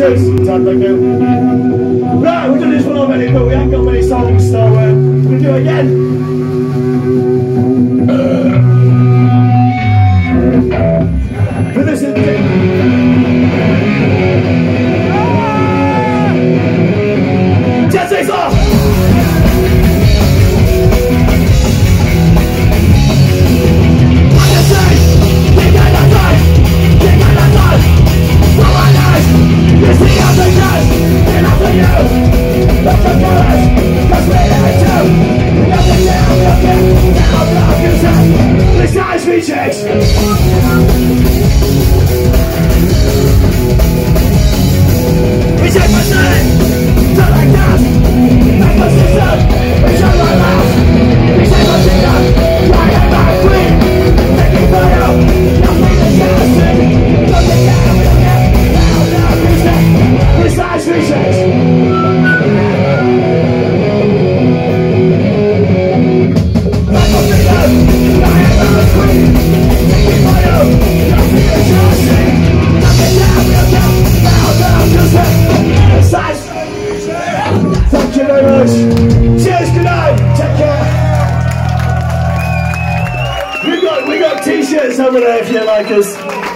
Cheers. Thank you. Right, we've done this one already, but we haven't got many songs, so we'll do it again. For this Just takes off! Thank you very much. Cheers, good night. Take care. We got t-shirts over there if you like us.